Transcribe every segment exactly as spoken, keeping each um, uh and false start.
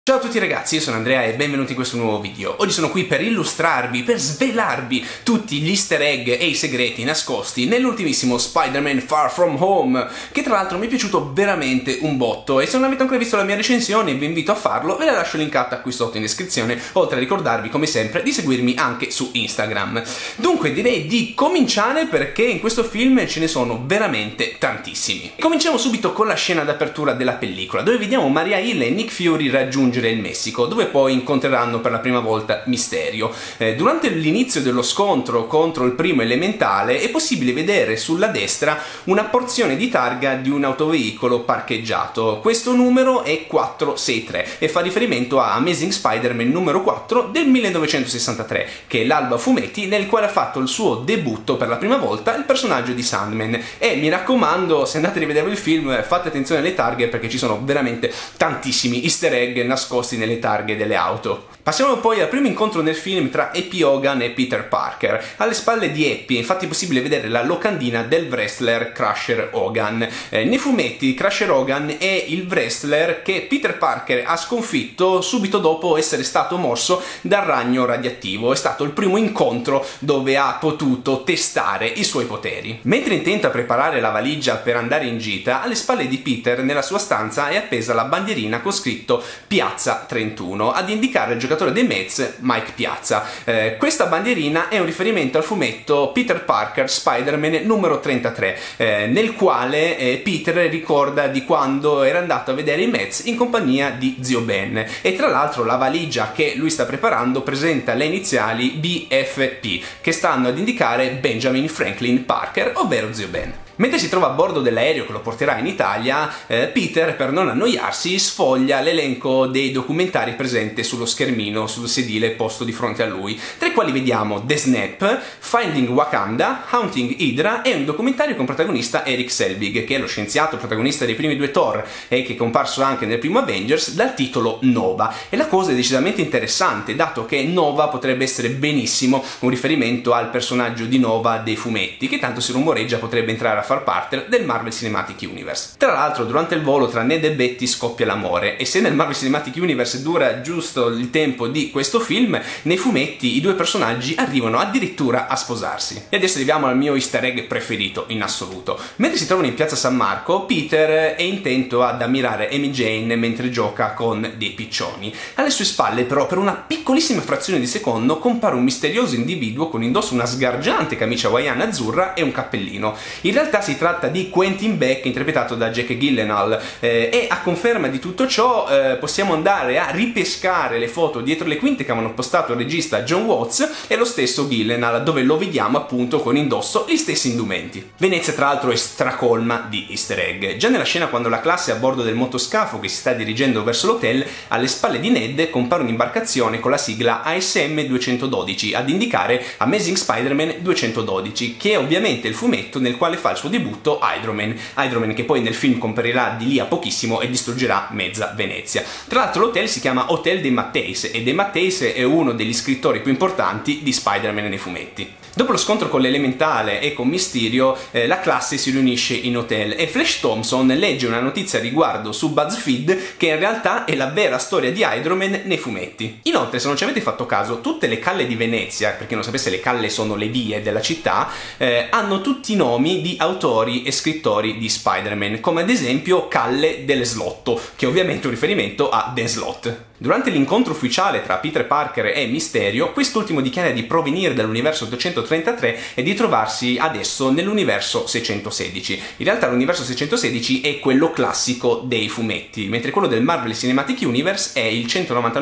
Ciao a tutti ragazzi, io sono Andrea e benvenuti in questo nuovo video. Oggi sono qui per illustrarvi, per svelarvi tutti gli easter egg e i segreti nascosti nell'ultimissimo Spider-Man Far From Home, che tra l'altro mi è piaciuto veramente un botto, e se non avete ancora visto la mia recensione vi invito a farlo, ve la lascio linkata qui sotto in descrizione, oltre a ricordarvi come sempre di seguirmi anche su Instagram. Dunque direi di cominciare, perché in questo film ce ne sono veramente tantissimi. Cominciamo subito con la scena d'apertura della pellicola, dove vediamo Maria Hill e Nick Fury raggiungere il Messico, dove poi incontreranno per la prima volta Mysterio. Eh, durante l'inizio dello scontro contro il primo elementale è possibile vedere sulla destra una porzione di targa di un autoveicolo parcheggiato. Questo numero è quattro sei tre e fa riferimento a Amazing Spider-Man numero quattro del millenovecentosessantatré, che è l'albo a fumetti nel quale ha fatto il suo debutto per la prima volta il personaggio di Sandman. E mi raccomando, se andate a rivedere il film, fate attenzione alle targhe, perché ci sono veramente tantissimi easter egg nascosti nelle targhe delle auto. Passiamo poi al primo incontro nel film tra Happy Hogan e Peter Parker. Alle spalle di Happy è infatti possibile vedere la locandina del wrestler Crusher Hogan. Eh, nei fumetti Crusher Hogan è il wrestler che Peter Parker ha sconfitto subito dopo essere stato morso dal ragno radioattivo. È stato il primo incontro dove ha potuto testare i suoi poteri. Mentre intenta preparare la valigia per andare in gita, alle spalle di Peter nella sua stanza è appesa la bandierina con scritto Piazza trentuno, ad indicare il giocatore dei Mets Mike Piazza. Eh, questa bandierina è un riferimento al fumetto Peter Parker Spider-Man numero trentatré, eh, nel quale eh, Peter ricorda di quando era andato a vedere i Mets in compagnia di zio Ben, e tra l'altro la valigia che lui sta preparando presenta le iniziali B F P, che stanno ad indicare Benjamin Franklin Parker, ovvero zio Ben. Mentre si trova a bordo dell'aereo che lo porterà in Italia, eh, Peter, per non annoiarsi, sfoglia l'elenco dei documentari presenti sullo schermino, sul sedile posto di fronte a lui, tra i quali vediamo The Snap, Finding Wakanda, Hunting Hydra e un documentario con protagonista Eric Selvig, che è lo scienziato protagonista dei primi due Thor e che è comparso anche nel primo Avengers, dal titolo Nova. E la cosa è decisamente interessante, dato che Nova potrebbe essere benissimo un riferimento al personaggio di Nova dei fumetti, che tanto si rumoreggia potrebbe entrare a far parte del Marvel Cinematic Universe. Tra l'altro, durante il volo tra Ned e Betty scoppia l'amore, e se nel Marvel Cinematic Universe dura giusto il tempo di questo film, nei fumetti i due personaggi arrivano addirittura a sposarsi. E adesso arriviamo al mio easter egg preferito in assoluto. Mentre si trovano in piazza San Marco, Peter è intento ad ammirare Amy Jane mentre gioca con dei piccioni. Alle sue spalle però, per una piccolissima frazione di secondo, compare un misterioso individuo con indosso una sgargiante camicia hawaiana azzurra e un cappellino. In realtà si tratta di Quentin Beck, interpretato da Jake Gyllenhaal, eh, e a conferma di tutto ciò eh, possiamo andare a ripescare le foto dietro le quinte che avevano postato il regista John Watts e lo stesso Gyllenhaal, dove lo vediamo appunto con indosso gli stessi indumenti. Venezia tra l'altro è stracolma di easter egg. Già nella scena quando la classe è a bordo del motoscafo che si sta dirigendo verso l'hotel, alle spalle di Ned compare un'imbarcazione con la sigla A S M duecentododici ad indicare Amazing Spider-Man duecentododici, che è ovviamente il fumetto nel quale fa il suo debutto Hydro-Man, Hydro-Man che poi nel film comparirà di lì a pochissimo e distruggerà mezza Venezia. Tra l'altro l'hotel si chiama Hotel De Matteis, e De Matteis è uno degli scrittori più importanti di Spider-Man nei fumetti. Dopo lo scontro con l'elementale e con Mysterio, eh, la classe si riunisce in hotel e Flash Thompson legge una notizia a riguardo su BuzzFeed che in realtà è la vera storia di Hydro-Man nei fumetti. Inoltre, se non ci avete fatto caso, tutte le calle di Venezia, per chi non sapesse le calle sono le vie della città, eh, hanno tutti i nomi di autori e scrittori di Spider-Man, come ad esempio Calle del Slotto, che è ovviamente un riferimento a Dan Slott. Durante l'incontro ufficiale tra Peter Parker e Mysterio, quest'ultimo dichiara di provenire dall'universo ottocentotrentatré e di trovarsi adesso nell'universo seicentosedici. In realtà l'universo seicentosedici è quello classico dei fumetti, mentre quello del Marvel Cinematic Universe è il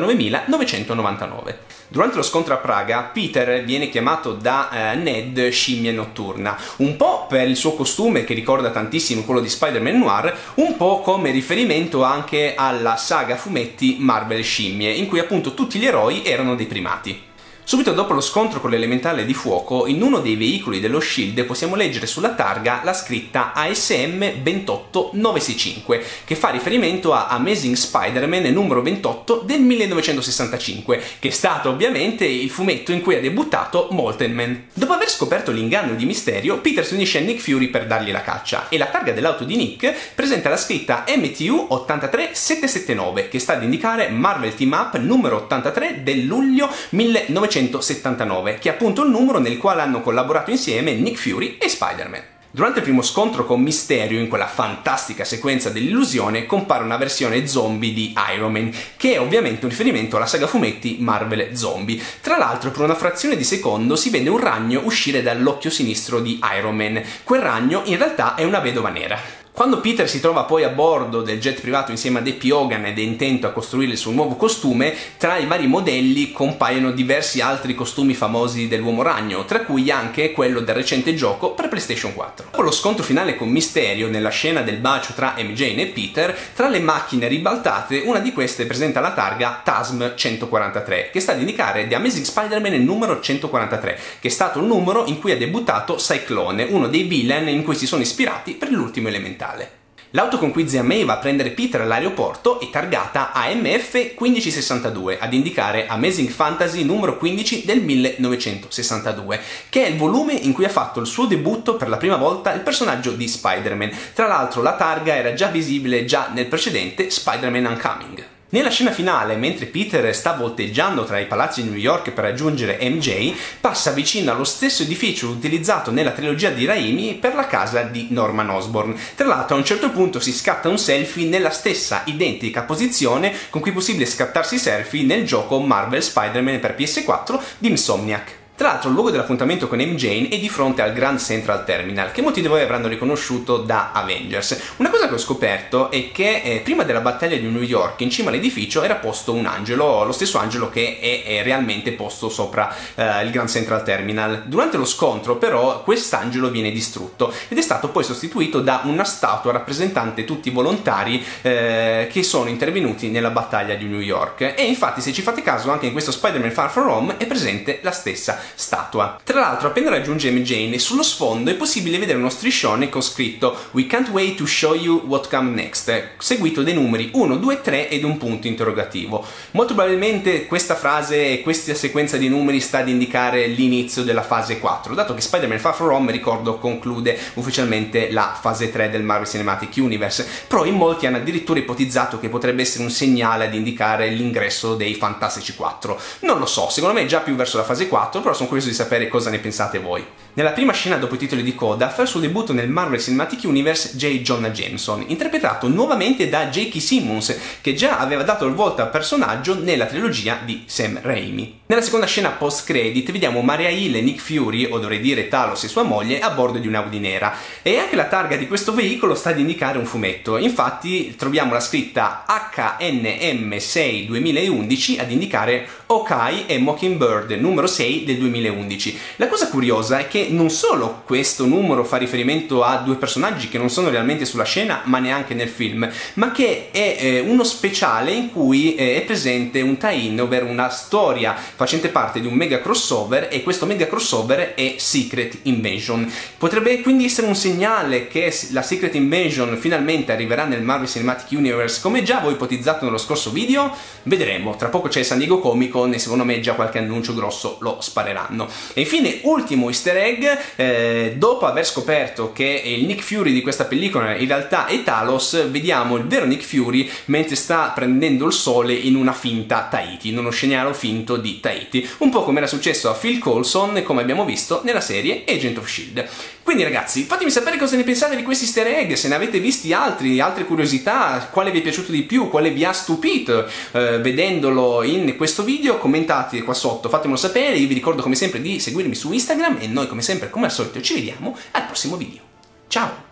centonovantanovemilanovecentonovantanove. Durante lo scontro a Praga, Peter viene chiamato da eh, Ned Scimmia Notturna, un po' per il suo costume che ricorda tantissimo quello di Spider-Man Noir, un po' come riferimento anche alla saga fumetti Marvel Scimmie, in cui appunto tutti gli eroi erano dei primati. Subito dopo lo scontro con l'elementale di fuoco, in uno dei veicoli dello Shield possiamo leggere sulla targa la scritta A S M ventotto novecentosessantacinque, che fa riferimento a Amazing Spider-Man numero ventotto del millenovecentosessantacinque, che è stato ovviamente il fumetto in cui ha debuttato Molten Man. Dopo aver scoperto l'inganno di Mysterio, Peter si unisce a Nick Fury per dargli la caccia, e la targa dell'auto di Nick presenta la scritta M T U ottantatré settecentosettantanove, che sta ad indicare Marvel Team Up numero ottantatré del luglio millenovecentosettantanove, che è appunto il numero nel quale hanno collaborato insieme Nick Fury e Spider-Man. Durante il primo scontro con Mysterio, in quella fantastica sequenza dell'illusione, compare una versione zombie di Iron Man, che è ovviamente un riferimento alla saga fumetti Marvel Zombie. Tra l'altro, per una frazione di secondo si vede un ragno uscire dall'occhio sinistro di Iron Man. Quel ragno in realtà è una vedova nera. Quando Peter si trova poi a bordo del jet privato insieme a Happy Hogan ed è intento a costruire il suo nuovo costume, tra i vari modelli compaiono diversi altri costumi famosi dell'Uomo Ragno, tra cui anche quello del recente gioco per PlayStation quattro. Dopo lo scontro finale con Mysterio, nella scena del bacio tra M J e Peter, tra le macchine ribaltate, una di queste presenta la targa T A S M centoquarantatré, che sta ad indicare The Amazing Spider-Man numero centoquarantatré, che è stato il numero in cui ha debuttato Cyclone, uno dei villain in cui si sono ispirati per l'ultimo elementale. L'auto con cui zia May va a prendere Peter all'aeroporto è targata A M F quindici sessantadue, ad indicare Amazing Fantasy numero quindici del millenovecentosessantadue, che è il volume in cui ha fatto il suo debutto per la prima volta il personaggio di Spider-Man. Tra l'altro la targa era già visibile già nel precedente Spider-Man Homecoming. Nella scena finale, mentre Peter sta volteggiando tra i palazzi di New York per raggiungere M J, passa vicino allo stesso edificio utilizzato nella trilogia di Raimi per la casa di Norman Osborn. Tra l'altro a un certo punto si scatta un selfie nella stessa identica posizione con cui è possibile scattarsi selfie nel gioco Marvel Spider-Man per P S quattro di Insomniac. Tra l'altro il luogo dell'appuntamento con M J è di fronte al Grand Central Terminal, che molti di voi avranno riconosciuto da Avengers. Una cosa che ho scoperto è che eh, prima della battaglia di New York in cima all'edificio era posto un angelo, lo stesso angelo che è, è realmente posto sopra eh, il Grand Central Terminal. Durante lo scontro però quest'angelo viene distrutto ed è stato poi sostituito da una statua rappresentante tutti i volontari eh, che sono intervenuti nella battaglia di New York. E infatti, se ci fate caso, anche in questo Spider-Man Far From Home è presente la stessa statua. Tra l'altro, appena raggiunge M J, sullo sfondo è possibile vedere uno striscione con scritto "We can't wait to show you what comes next", seguito dei numeri uno, due, tre ed un punto interrogativo. Molto probabilmente questa frase e questa sequenza di numeri sta ad indicare l'inizio della fase quattro, dato che Spider-Man Far From Home, ricordo, conclude ufficialmente la fase tre del Marvel Cinematic Universe, però in molti hanno addirittura ipotizzato che potrebbe essere un segnale ad indicare l'ingresso dei Fantastici quattro. Non lo so, secondo me è già più verso la fase quattro, però sono curioso di sapere cosa ne pensate voi. Nella prima scena dopo i titoli di coda fa il suo debutto nel Marvel Cinematic Universe J. Jonah Jameson, interpretato nuovamente da J K. Simmons, che già aveva dato il volto al personaggio nella trilogia di Sam Raimi. Nella seconda scena post-credit vediamo Maria Hill e Nick Fury, o dovrei dire Talos e sua moglie, a bordo di un'Audi nera, e anche la targa di questo veicolo sta ad indicare un fumetto. Infatti troviamo la scritta H N M sei duemilaundici ad indicare Hawkeye e Mockingbird numero sei del duemilaundici. La cosa curiosa è che non solo questo numero fa riferimento a due personaggi che non sono realmente sulla scena ma neanche nel film, ma che è eh, uno speciale in cui eh, è presente un tie-in, ovvero una storia facente parte di un mega crossover, e questo mega crossover è Secret Invasion. Potrebbe quindi essere un segnale che la Secret Invasion finalmente arriverà nel Marvel Cinematic Universe, come già avevo ipotizzato nello scorso video. Vedremo, tra poco c'è il San Diego Comic Con e secondo me già qualche annuncio grosso lo spareranno. E infine, ultimo easter egg, eh, dopo aver scoperto che il Nick Fury di questa pellicola in realtà è Talos, vediamo il vero Nick Fury mentre sta prendendo il sole in una finta Tahiti, in uno scenario finto di Tahiti, un po' come era successo a Phil Coulson, come abbiamo visto nella serie Agent of Shield. Quindi ragazzi, fatemi sapere cosa ne pensate di questi easter egg, se ne avete visti altri, altre curiosità, quale vi è piaciuto di più, quale vi ha stupito eh, vedendolo in questo video. Commentate qua sotto, fatemelo sapere. Io vi ricordo come sempre di seguirmi su Instagram e noi come sempre, come al solito, ci vediamo al prossimo video. Ciao!